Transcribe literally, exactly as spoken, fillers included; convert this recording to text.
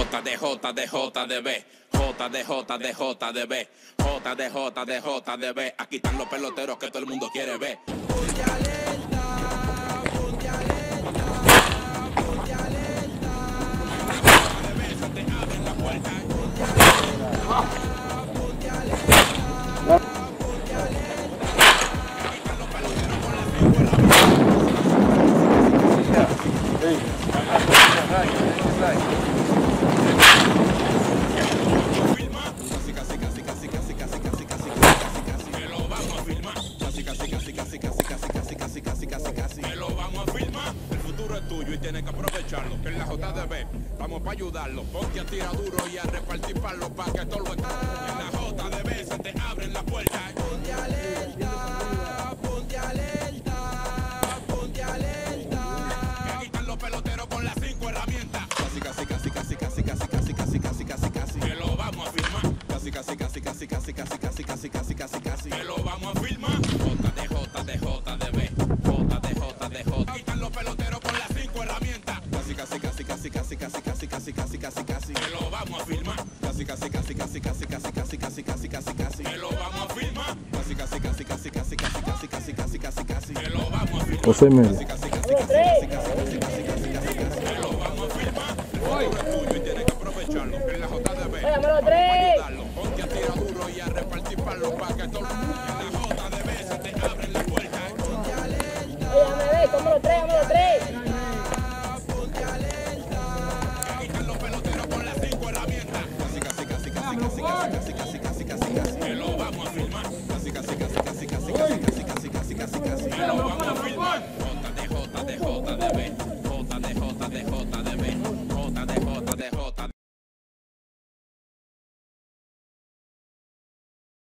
J de J de J de B, J de J de J de B, J de J de J de B. Aquí están los peloteros que todo el mundo quiere ver. Ponte alerta, ponte alerta, ponte alerta. De B se te abren la puerta. Ponte alerta, ponte alerta, ponte alerta. Aquí están los peloteros con la figura. Casi, casi, casi, casi, casi, casi, casi, casi, casi, casi, que lo vamos a filmar. Casi, casi, casi, casi, casi, casi, casi, casi, casi, casi, casi, que lo vamos a filmar. El futuro es tuyo y tienes que aprovecharlo. Que en la J D B vamos para ayudarlo. Ponte a tirar duro y a repartir palos para que todo lo esté. En la J D B se te abren las puertas. Ponte alerta, ponte alerta, ponte alerta. Que aquí están los peloteros con las cinco herramientas. Casi, casi, casi, casi, casi, casi, casi, casi, casi, casi, casi, que lo vamos a filmar. Casi, casi, casi, casi, casi, casi, casi, casi, casi, casi, casi, que lo vamos a filmar. J de J de J de B, J de J de J. Aquí están los peloteros con las cinco herramientas. Casi, casi, casi, casi, casi, casi, casi, casi, casi, casi, casi, que lo vamos a filmar. Casi, casi, casi, casi, casi, casi, casi, casi, casi, casi, casi, que lo vamos a filmar. Casi, casi, casi, casi, casi, casi, casi, casi, casi, casi, casi, que lo vamos a filmar. José Mel. Casi, casi, casi, casi, casi, casi, casi, casi, casi, casi, que lo vamos a filmar. El futuro es tuyo y tienes que aprovecharlo. En la J D B vamos a ayudarlo. Ponte a tirar duro y a repartir palos para que todo el mundo. En la J D B se te abren las puertas. Ponte alerta, Oye, me ve, como los tres, como los tres. ponte alerta. Aquí están los peloteros con las cinco herramientas. Casi, casi, casi, casi, casi, casi, casi, casi, casi, casi, que lo vamos a filmar. Casi, casi, casi, casi, casi, casi, casi, casi, casi, casi, casi, que lo vamos